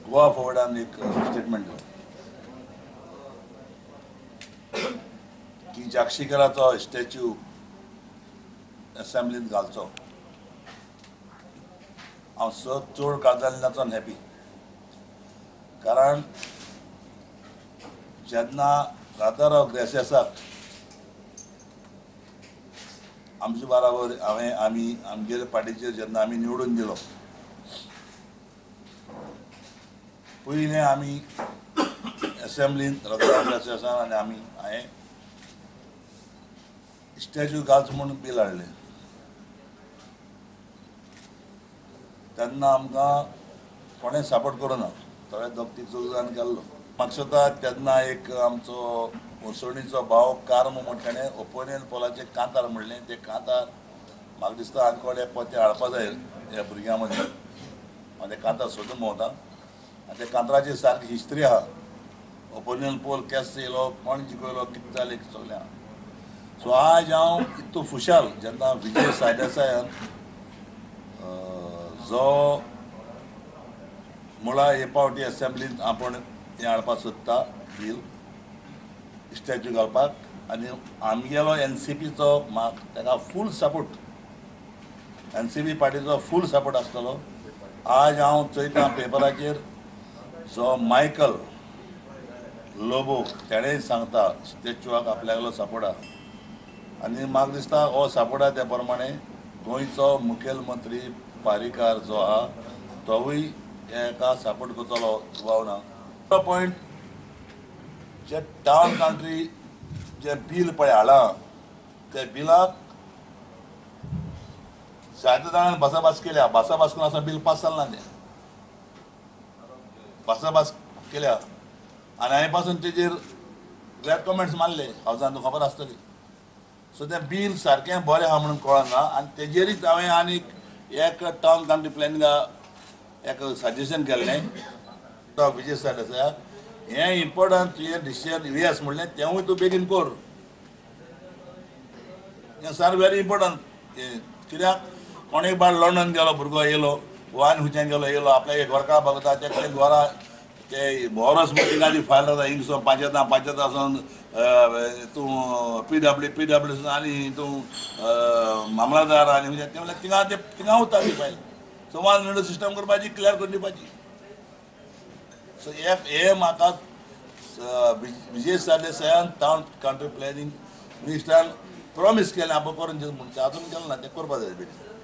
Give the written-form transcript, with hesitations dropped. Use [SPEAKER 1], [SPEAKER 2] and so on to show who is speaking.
[SPEAKER 1] गोवा फॉर्वर्डान एक स्टेटमेंट दिलो की जागशीकराचो स्टॅच्यू असेंब्लींत घालचो. हांव चड काजाल्ल्याचोन हॅपी, कारण जेन्ना राजाराव ग्रेसेसाक आमचे बराबर आमगेले पार्टीचेर जेन्ना आमी निवडून दिलो, पयलें आमी असेंब्लींत राजाराव ग्रेसेसान आनी हांवें स्टॅच्यू घालचो म्हूण बील हाडलें. तेन्ना आमकां कोणें सपोर्ट करूना, थोडे दोग तीग जाण गेल्लो. म्हाका दिसता तेन्ना एक आमचो उसोणीचो भाव कार्म म्हूण ताणें ओपिनियन पोलाचें कांतार म्हणलें. तें कांतार म्हाका दिसता आनी कोणे पोते हाडपा जाय ह्या भुरग्यां मदीं. हांव तें कांतार सोदून भोंवता आनी त्या कांताराची सारकी हिस्ट्री आहा. ओपिनियन पोल केस येयलो, कोण जिखयलो, कितें जालें सगलें आहा. सो आज हांव इतलो खुशाल जेन्ना विजय सरदेसायान जो मुळा हे पावटी असेंब्लींत आपण हें हाडपाक सोदता बील स्टॅच्यू घालपाक, आनी आमगेलो NCPचो ताका फूल सपोर्ट, NCP पार्टीचो फूल सपोर्ट आसतलो. आज हांव चयता पेपराचेर जो मायकल लोबो ताणेंय सांगता स्टॅच्यूआक आपल्यालो सपोर्ट आहा. आनी म्हाका दिसता हो सपोर्ट आहा त्या प्रमाणे गोंयचो मुखेलमंत्री पारीकार जो आहा तोवूय हेका सपोर्ट करतलो दुबाव ना. पॉयंट जे टावन कंट्री जे बील पळय हाडला त्या बिलाक जायते जाणांनी भासाभास केल्या. भासाभास करून असं बील पास जालें ना. तें भासाभास केल्या आनी हांवें पासून तेजेर रेड कमेंट्स मारले. हावजान तुका खबर आसतली. सो तें बील सारकें बरें आहा म्हणून कळना आनी तेजेरूच हांवें आनीक एक टावन कंट्री प्लॅनिंगाक एक सजेशन केल्लें विजय सरदेसायाक. हें इम्पोर्टंट तुवें डिसिजन येस म्हणलें तेवूय तूं बेगीन कर. हें सार व्हेरी इम्पोर्टंट. कित्याक कोणूय बाळ लंडन गेलो भुरगो येयलो वा आनी खुंयच्यान गेलो येयलो आपल्याक घरकां बघता ते घरा ते बोरस मिटिंगाची फायल जाता हिंगसो पांचेतासून तूं PWC आनी तूं मामलादार आनी ते म्हणल्यार थिंगा उरता ती फायल. सो 1 मिनट सिस्टम करपाची क्लियर करून दिवपाची. सो हे म्हाका विजय सरदेसायान टावन कंट्री प्लॅनिंग मिनिस्टरान प्रॉमीस केलें आपण करून म्हणून अजून केलें ना. तें करपा जाय.